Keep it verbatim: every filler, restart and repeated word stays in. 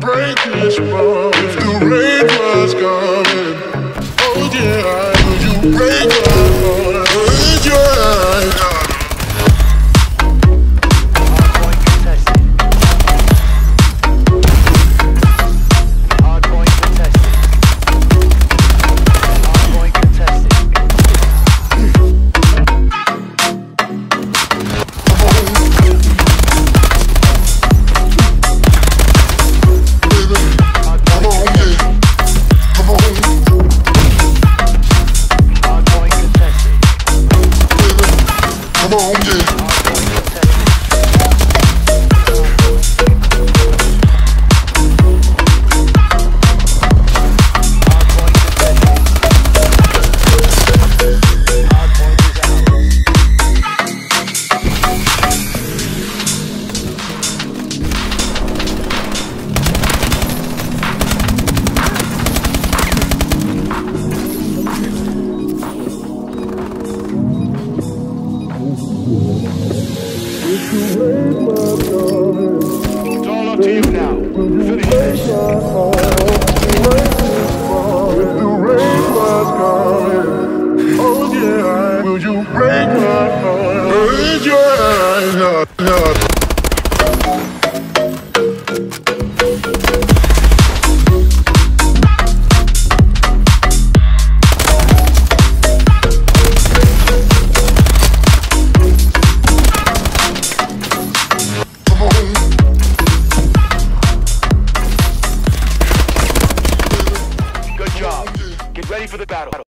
break this bond? If the rain was coming, oh yeah, would you break my heart? Would you? It's all up to you now. Finish this. If the rain was coming, oh yeah, will you break my heart? Would you?